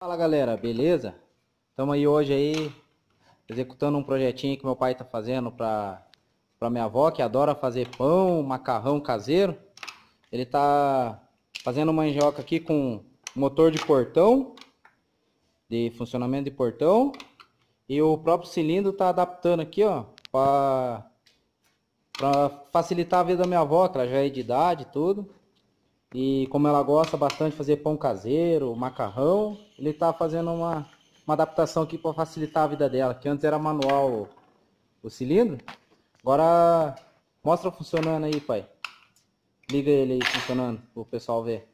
Fala galera, beleza? Estamos aí hoje aí executando um projetinho que meu pai tá fazendo para minha avó, que adora fazer pão, macarrão caseiro. Ele tá fazendo uma mandioca aqui com motor de portão, de funcionamento de portão, e o próprio cilindro tá adaptando aqui, ó, para facilitar a vida da minha avó, que ela já é de idade e tudo. E como ela gosta bastante de fazer pão caseiro, macarrão, ele está fazendo uma adaptação aqui para facilitar a vida dela, que antes era manual o cilindro. Agora mostra funcionando aí, pai. Liga ele aí funcionando para o pessoal ver.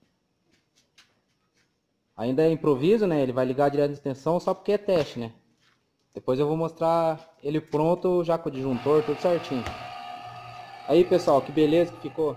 Ainda é improviso, né? Ele vai ligar direto na extensão só porque é teste, né? Depois eu vou mostrar ele pronto, já com o disjuntor, tudo certinho. Aí, pessoal, que beleza que ficou.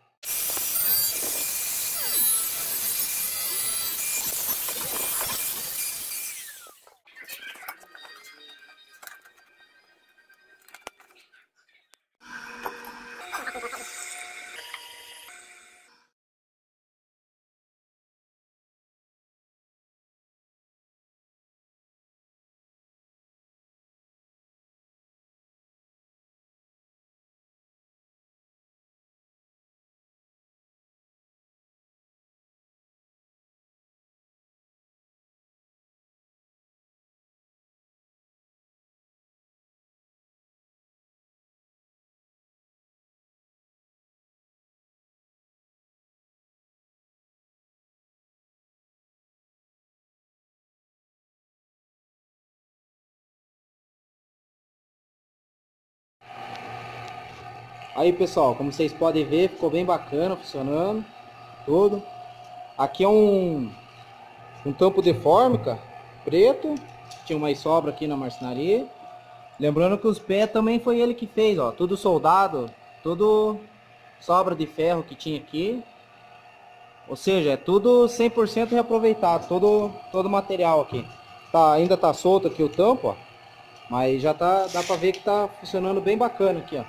Aí pessoal, como vocês podem ver, ficou bem bacana, funcionando, tudo. Aqui é um tampo de fórmica, preto, tinha mais sobra aqui na marcenaria. Lembrando que os pés também foi ele que fez, ó, tudo soldado, tudo sobra de ferro que tinha aqui. Ou seja, é tudo 100% reaproveitado, todo o material aqui. Ainda tá solto aqui o tampo, ó, mas já dá pra ver que tá funcionando bem bacana aqui, ó.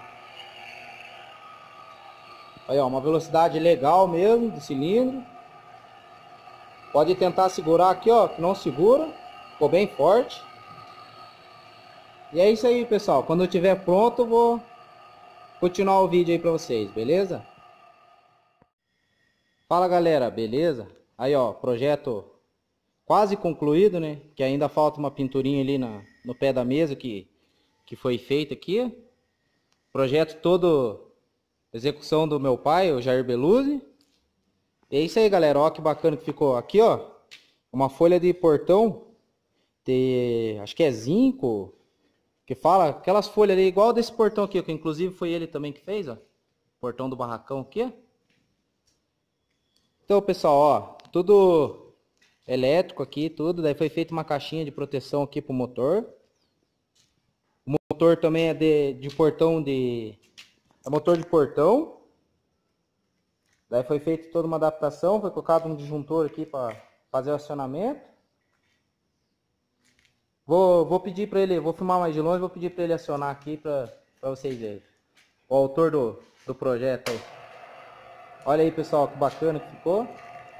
Aí, ó, uma velocidade legal mesmo do cilindro. Pode tentar segurar aqui, ó, que não segura. Ficou bem forte. E é isso aí, pessoal. Quando eu estiver pronto, eu vou continuar o vídeo aí pra vocês, beleza? Fala, galera, beleza? Aí, ó, projeto quase concluído, né? Que ainda falta uma pinturinha ali no pé da mesa que foi feita aqui. Projeto todo execução do meu pai, o Jair Beluzzi. E é isso aí, galera. Ó que bacana que ficou. Aqui, ó, uma folha de portão acho que é zinco, que fala aquelas folhas ali igual desse portão aqui, que inclusive foi ele também que fez, ó. Portão do barracão aqui. Então, pessoal, ó, tudo elétrico aqui, tudo. Daí foi feita uma caixinha de proteção aqui pro motor. O motor também é de portão é motor de portão. Daí foi feita toda uma adaptação, foi colocado um disjuntor aqui para fazer o acionamento. Vou pedir para ele, vou filmar mais de longe, vou pedir para ele acionar aqui para vocês verem. O autor do projeto aí. Olha aí, pessoal, que bacana que ficou.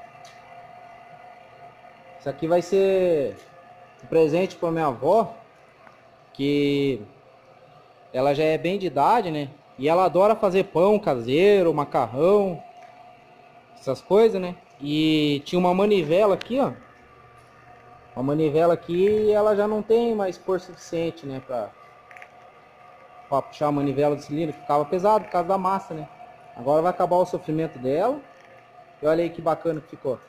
Isso aqui vai ser um presente para minha avó, que ela já é bem de idade, né? E ela adora fazer pão caseiro, macarrão, essas coisas, né? E tinha uma manivela aqui, ó. Uma manivela aqui e ela já não tem mais força suficiente, né? Pra puxar a manivela do cilindro, que ficava pesado por causa da massa, né? Agora vai acabar o sofrimento dela. E olha aí que bacana que ficou.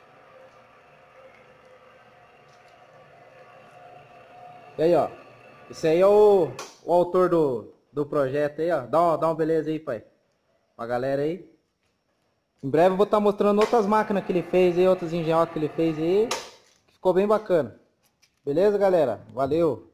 E aí, ó. Esse aí é o autor do projeto aí, ó. Dá uma beleza aí, pai. Pra galera aí. Em breve eu vou estar mostrando outras máquinas que ele fez aí, outras engenhocas que ele fez aí. Ficou bem bacana. Beleza, galera? Valeu!